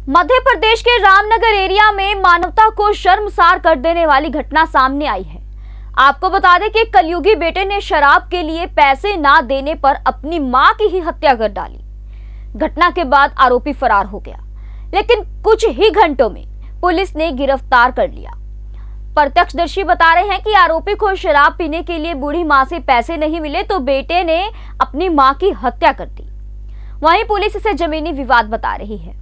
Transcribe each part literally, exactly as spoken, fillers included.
मध्य प्रदेश के रामनगर एरिया में मानवता को शर्मसार कर देने वाली घटना सामने आई है। आपको बता दें कि कलयुगी बेटे ने शराब के लिए पैसे ना देने पर अपनी मां की ही हत्या कर डाली। घटना के बाद आरोपी फरार हो गया, लेकिन कुछ ही घंटों में पुलिस ने गिरफ्तार कर लिया। प्रत्यक्षदर्शी बता रहे हैं कि आरोपी को शराब पीने के लिए बूढ़ी मां से पैसे नहीं मिले तो बेटे ने अपनी मां की हत्या कर दी। वहीं पुलिस इसे जमीनी विवाद बता रही है।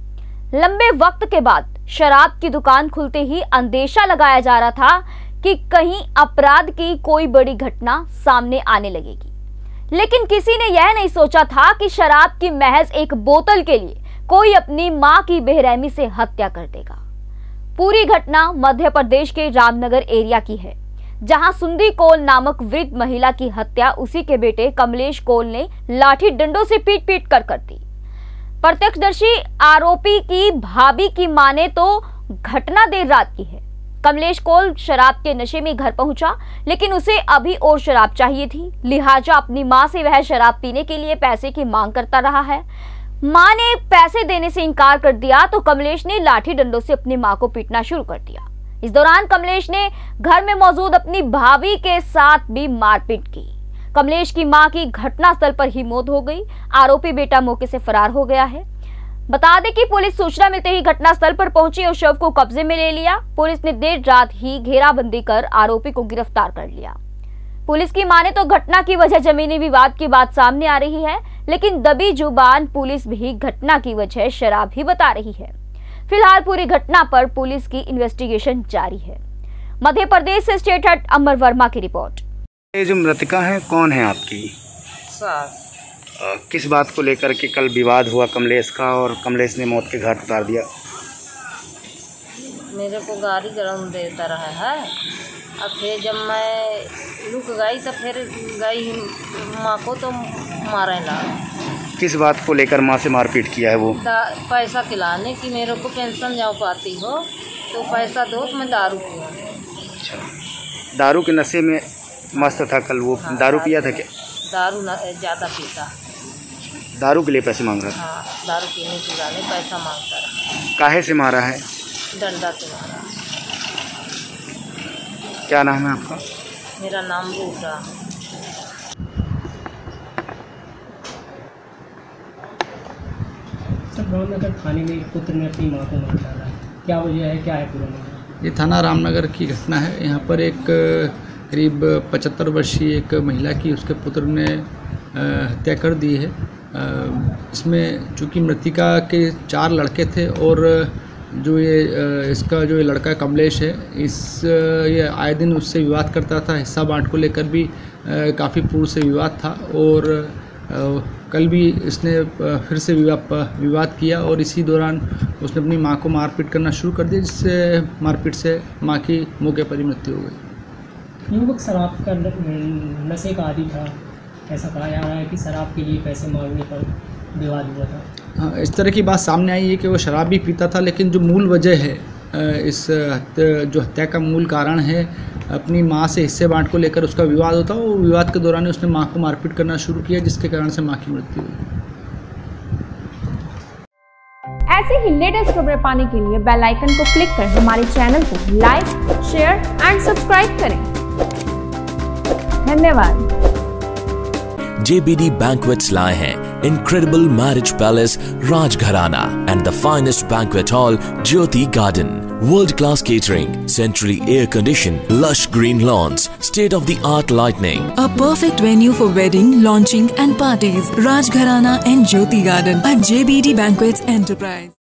लंबे वक्त के बाद शराब की दुकान खुलते ही अंदेशा लगाया जा रहा था कि कहीं अपराध की कोई बड़ी घटना सामने आने लगेगी, लेकिन किसी ने यह नहीं सोचा था कि शराब की महज एक बोतल के लिए कोई अपनी मां की बेरहमी से हत्या कर देगा। पूरी घटना मध्य प्रदेश के रामनगर एरिया की है, जहां सुंदी कौल नामक वृद्ध महिला की हत्या उसी के बेटे कमलेश कौल ने लाठी डंडों से पीट पीट कर कर दी। प्रत्यक्षदर्शी आरोपी की भाभी की माने तो घटना देर रात की है। कमलेश कौल शराब के नशे में घर पहुंचा, लेकिन उसे अभी और शराब चाहिए थी, लिहाजा अपनी मां से वह शराब पीने के लिए पैसे की मांग करता रहा है। मां ने पैसे देने से इनकार कर दिया तो कमलेश ने लाठी डंडों से अपनी मां को पीटना शुरू कर दिया। इस दौरान कमलेश ने घर में मौजूद अपनी भाभी के साथ भी मारपीट की। कमलेश की मां की घटनास्थल पर ही मौत हो गई। आरोपी बेटा मौके से फरार हो गया है। बता दें कि पुलिस सूचना मिलते ही घटनास्थल पर पहुंची और शव को कब्जे में ले लिया। पुलिस ने देर रात ही घेराबंदी कर आरोपी को गिरफ्तार कर लिया। पुलिस की माने तो घटना की वजह जमीनी विवाद की बात सामने आ रही है, लेकिन दबी जुबान पुलिस भी घटना की वजह शराब ही बता रही है। फिलहाल पूरी घटना पर पुलिस की इन्वेस्टिगेशन जारी है। मध्य प्रदेश से स्टेट हेड अमर वर्मा की रिपोर्ट। ये जो मृतका है कौन है आपकी? सास। किस बात को लेकर के कल विवाद हुआ कमलेश का और कमलेश ने मौत के घाट उतार दिया? मेरे को गाड़ी गरम देता रहा है। अब फिर जब मैं रुक गई तो फिर गई माँ को तो मारे ला। किस बात को लेकर माँ से मारपीट किया है वो? पैसा खिलाने की, मेरे को पेंशन जाओ पाती हो तो पैसा दो तो मैं दारू पीऊँ। अच्छा, दारू के नशे में मस्त था कल वो? हाँ, दारू पिया था क्या? दारू ज़्यादा पीता। दारू के लिए पैसे मांग रहा था? हाँ, दारू पीने पिलाने पैसा मांगता रहा। काहे से मारा है? डंडा से मारा। क्या नाम है आपका? मेरा नाम रूपा। सर, रामनगर थाने में पुत्र ने अपनी मां को मार डाला, क्या वजह है, क्या है पूरा मामला? ये थाना रामनगर की घटना है। यहाँ पर एक करीब पचहत्तर वर्षीय एक महिला की उसके पुत्र ने हत्या कर दी है। इसमें चूँकि मृतिका के चार लड़के थे और जो ये इसका जो ये लड़का कमलेश है, इस ये आए दिन उससे विवाद करता था। हिस्सा बांट को लेकर भी काफ़ी पूर्व से विवाद था और कल भी इसने फिर से विवाद विवाद किया और इसी दौरान उसने अपनी मां को मारपीट करना शुरू कर दिया, जिससे मारपीट से मां की मौके पर ही मृत्यु हो गई। युवक शराब का नशे का आदी था, ऐसा कहा जा रहा है कि शराब के लिए पैसे मांगने पर विवाद हुआ था। हाँ, इस तरह की बात सामने आई है कि वो शराब भी पीता था, लेकिन जो मूल वजह है, इस जो हत्या का मूल कारण है, अपनी मां से हिस्से बांट को लेकर उसका विवाद होता और विवाद के दौरान उसने मां को मारपीट करना शुरू किया, जिसके कारण से मां की मृत्यु हुई। ऐसे ही लेटेस्ट खबरें पाने के लिए बेल आइकन को क्लिक कर हमारे चैनल को लाइक, शेयर एंड सब्सक्राइब करें। धन्यवाद। J B D Banquets लाए हैं incredible marriage palace Rajgharana and the finest banquet hall Jyoti Garden. World-class catering, centrally air-conditioned, lush green lawns, state-of-the-art lighting. A perfect venue for wedding, launching and parties. Rajgharana and Jyoti Garden at J B D Banquets Enterprise.